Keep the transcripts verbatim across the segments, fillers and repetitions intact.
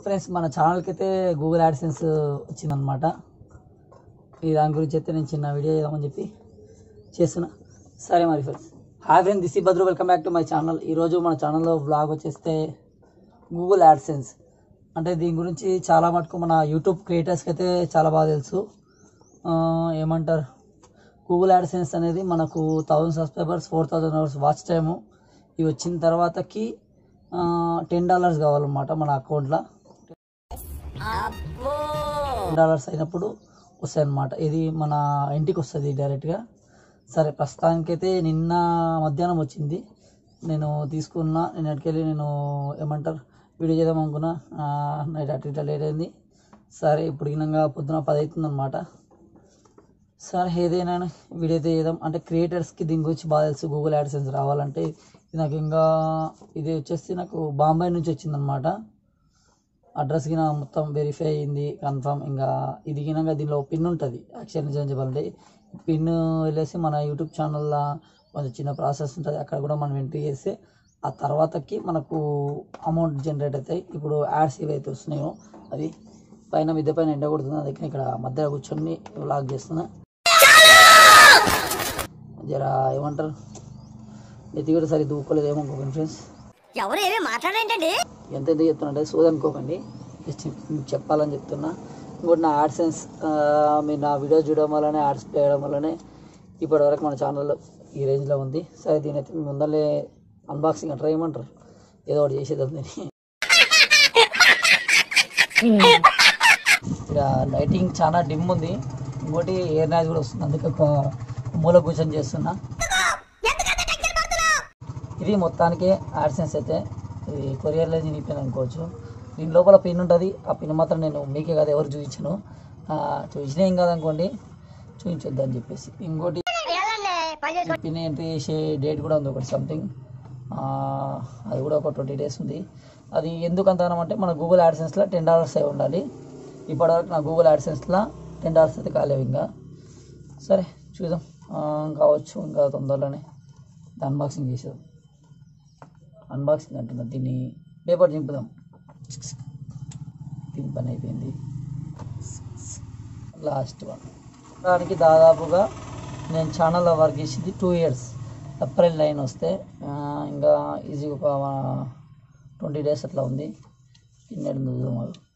Friends మన ఛానల్కి అయితే గూగుల్ యాడ్సెన్స్ వచ్చిందనమాట. ఈ దాని గురించి అయితే నేను చిన్న వీడియో చేద్దామని చెప్పి చేస్తున్నా. సరే మరి friends, hi friends, this is Badru, welcome back to my channel. ఈరోజు మన ఛానల్లో బ్లాగ్ వచ్చేస్తే గూగుల్ యాడ్సెన్స్ అంటే దీని గురించి చాలా మటుకు మన యూట్యూబ్ క్రియేటర్స్కి అయితే చాలా బాగా తెలుసు. ఏమంటారు, గూగుల్ యాడ్సెన్స్ అనేది మనకు thousand subscribers, four thousand hours watch time ఇవి వచ్చిన తర్వాతకి టెన్ డాలర్స్ కావాలన్నమాట మన అకౌంట్లో. టెన్ డాలర్స్ అయినప్పుడు వస్తాయి అన్నమాట. ఇది మన ఇంటికి వస్తుంది డైరెక్ట్గా. సరే, ప్రస్తుతానికైతే నిన్న మధ్యాహ్నం వచ్చింది. నేను తీసుకున్న నేను అటుకెళ్ళి నేను ఏమంటారు వీడియో చేద్దాం అనుకున్నా. నైట్ అటు ఇట్లా లేట్ అయింది. సరే, ఇప్పుడు గినంగా పొద్దున పది అవుతుంది అనమాట. సరే, ఏదైనా వీడియో అయితే చేద్దాం. అంటే క్రియేటర్స్కి దీని గురించి బాగా తెలుసు. గూగుల్ యాడ్సెన్స్ రావాలంటే నాకు ఇంకా ఇది వచ్చేసి నాకు బాంబే నుంచి వచ్చిందనమాట. అడ్రస్ గిన మొత్తం వెరిఫై అయ్యింది, కన్ఫర్మ్. ఇంకా ఇది గినంగా దీనిలో పిన్ ఉంటుంది. యాక్చువల్ నిజం చెప్పాలంటే పిన్ వెళ్ళేసి మన యూట్యూబ్ ఛానల్లో కొంచెం చిన్న ప్రాసెస్ ఉంటుంది. అక్కడ కూడా మనం ఎంట్రీ చేస్తే ఆ తర్వాతకి మనకు అమౌంట్ జనరేట్ అవుతాయి. ఇప్పుడు యాడ్స్ ఏవైతే వస్తున్నాయో అది పైన మిద్దె పైన ఎండ కొడుతుంది. అందుకని ఇక్కడ మధ్యలో కూర్చొని వ్లాగ్ చేస్తున్నా. జరా ఏమంటారు, ఎత్తి కూడా సరి దూకోలేదు ఏమనుకోకండి ఫ్రెండ్స్. ఎవరు ఏమీ మాట్లాడేంటండి, ఎంత ఎంత చెప్తున్నా సోదనుకోకండి, జస్ట్ చెప్పాలని చెప్తున్నా. ఇంకోటి నా యాడ్సెన్స్ మీరు నా వీడియో చూడడం వల్లనే, యాడ్స్ ప్లే చేయడం వల్లనే ఇప్పటివరకు మన ఛానల్లో ఈ రేంజ్లో ఉంది. సరే, దీని అయితే మీ ముందరలే అన్బాక్సింగ్ ట్రై చేయమంటారు, ఏదో ఒకటి చేసేద్దాం దీన్ని. ఇక్కడ లైటింగ్ చాలా డిమ్ ఉంది. ఇంకోటి ఎయిర్ నాయిస్ కూడా వస్తుంది, అందుకే ఒక మూల కూర్చొని చేస్తున్నా. ఇది మొత్తానికి యాడ్సెన్స్ అయితే ఇది కొరియర్లో నింపిన అనుకోవచ్చు. దీని లోపల పిన్ ఉంటుంది. ఆ పిన్ మాత్రం నేను మీకే కాదు ఎవరు చూపించను, చూపించినా ఏం కాదనుకోండి, చూపించొద్దు అని చెప్పేసి. ఇంకోటి పిన్ ఎంట్రీ చేసే డేట్ కూడా ఉంది ఒకటి సంథింగ్, అది కూడా ఒక ట్వంటీ డేస్ ఉంది. అది ఎందుకు అంతగానం అంటే మన గూగుల్ యాడ్సెన్స్లో టెన్ డాలర్స్ అయి ఉండాలి. ఇప్పటివరకు నా గూగుల్ యాడ్సెన్స్లో టెన్ డాలర్స్ అయితే కాలేవు ఇంకా. సరే చూద్దాం, కావచ్చు ఇంకా తొందరలోనే అన్బాక్సింగ్ చేసేదాం. అన్బాక్సింగ్ అంటున్నా, దీన్ని పేపర్ చింపుదాం. దీని పని అయిపోయింది. లాస్ట్ వన్ దానికి దాదాపుగా నేను ఛానల్లో వర్క్ చేసింది టూ ఇయర్స్. ఏప్రిల్ నైన్ వస్తే ఇంకా ఈజీ ఒక ట్వంటీ డేస్ అట్లా ఉంది. పిన్ చూద్దాం,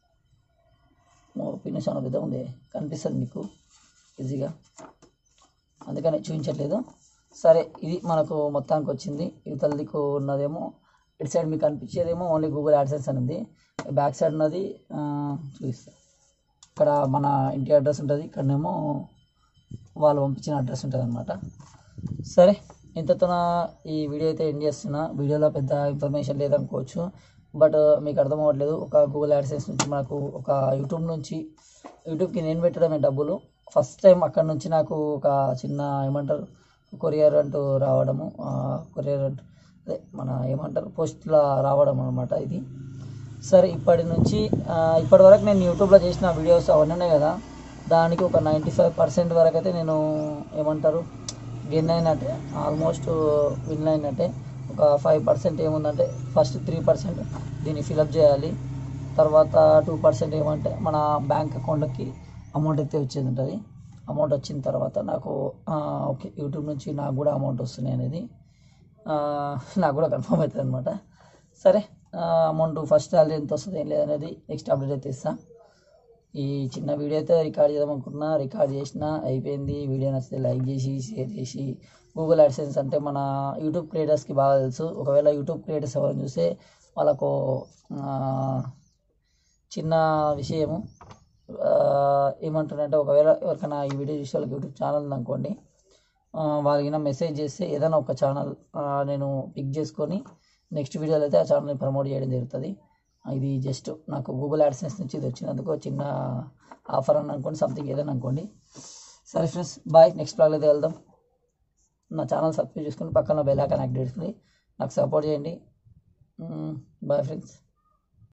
పిన్ చాలా పెద్ద ఉంది, కనిపిస్తుంది మీకు ఈజీగా, అందుకని చూపించట్లేదు. సరే, ఇది మనకు మొత్తానికి వచ్చింది. ఇవతల దిక్కు ఉన్నదేమో ఇటు సైడ్ మీకు కనిపించేదేమో ఓన్లీ గూగుల్ యాడ్సెన్స్ అని ఉంది. బ్యాక్ సైడ్ ఉన్నది చూపిస్తాను. ఇక్కడ మన ఇంటి అడ్రస్ ఉంటుంది, ఇక్కడనేమో వాళ్ళు పంపించిన అడ్రస్ ఉంటుంది అనమాట. సరే, ఇంతతో ఈ వీడియో అయితే ఎండ్ చేస్తున్నా. వీడియోలో పెద్ద ఇన్ఫర్మేషన్ లేదనుకోవచ్చు, బట్ మీకు అర్థం అవ్వట్లేదు. ఒక గూగుల్ యాడ్సెన్స్ నుంచి మనకు ఒక యూట్యూబ్ నుంచి యూట్యూబ్కి నేను పెట్టడమే డబ్బులు. ఫస్ట్ టైం అక్కడ నుంచి నాకు ఒక చిన్న ఏమంటారు కొరియర్ అంటూ రావడము, కొరియర్ అంటూ అదే మన ఏమంటారు పోస్ట్లా రావడం అనమాట ఇది. సరే, ఇప్పటి నుంచి ఇప్పటి వరకు నేను యూట్యూబ్లో చేసిన వీడియోస్ అవన్నీ ఉన్నాయి కదా, దానికి ఒక నైంటీ ఫైవ్ పర్సెంట్ వరకు అయితే నేను ఏమంటారు గెయిన్ అయినట్టే, ఆల్మోస్ట్ విన్ అయినట్టే. ఒక ఫైవ్ పర్సెంట్ ఏముందంటే ఫస్ట్ త్రీ పర్సెంట్ దీన్ని ఫిలప్ చేయాలి. తర్వాత టూ పర్సెంట్ ఏమంటే మన బ్యాంక్ అకౌంట్కి అమౌంట్ అయితే వచ్చేది ఉంటుంది. అమౌంట్ వచ్చిన తర్వాత నాకు ఓకే యూట్యూబ్ నుంచి నాకు కూడా అమౌంట్ వస్తున్నాయి అనేది నాకు కూడా కన్ఫర్మ్ అవుతుంది అనమాట. సరే, అమౌంట్ ఫస్ట్ సాలరీ ఎంత వస్తుంది ఏం లేదనేది నెక్స్ట్ అప్డేట్ అయితే ఇస్తాను. ఈ చిన్న వీడియో అయితే రికార్డ్ చేద్దాం అనుకున్నా, రికార్డ్ చేసిన అయిపోయింది. వీడియో నచ్చితే లైక్ చేసి షేర్ చేసి. గూగుల్ యాడ్సెన్స్ అంటే మన యూట్యూబ్ క్రియేటర్స్కి బాగా తెలుసు. ఒకవేళ యూట్యూబ్ క్రియేటర్స్ ఎవరైనా చూస్తే వాళ్ళకు చిన్న విషయము ఏమంటున్నారంటే, ఒకవేళ ఎవరికైనా ఈ వీడియో చూసే వాళ్ళకి యూట్యూబ్ ఛానల్ ఉందనుకోండి, వాళ్ళకి మెసేజ్ చేస్తే ఏదైనా ఒక ఛానల్ నేను పిక్ చేసుకొని నెక్స్ట్ వీడియోలో అయితే ఆ ఛానల్ని ప్రమోట్ చేయడం జరుగుతుంది. ఇది జస్ట్ నాకు గూగుల్ యాడ్సెన్స్ నుంచి ఇది వచ్చినందుకు చిన్న ఆఫర్ అని అనుకోండి, సంథింగ్ ఏదైనా అనుకోండి. సరే ఫ్రెండ్స్, బాయ్. నెక్స్ట్ బ్లాగ్లో అయితే వెళ్దాం. నా ఛానల్ సబ్స్క్రైబ్ చేసుకుని పక్కన బెల్ ఐకాన్ యాక్టివేట్ చేసుకుని నాకు సపోర్ట్ చేయండి. Bye friends.